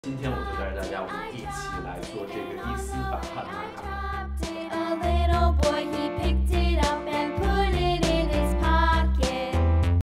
今天我就带着大家，我们一起来做这个伊斯法罕玛卡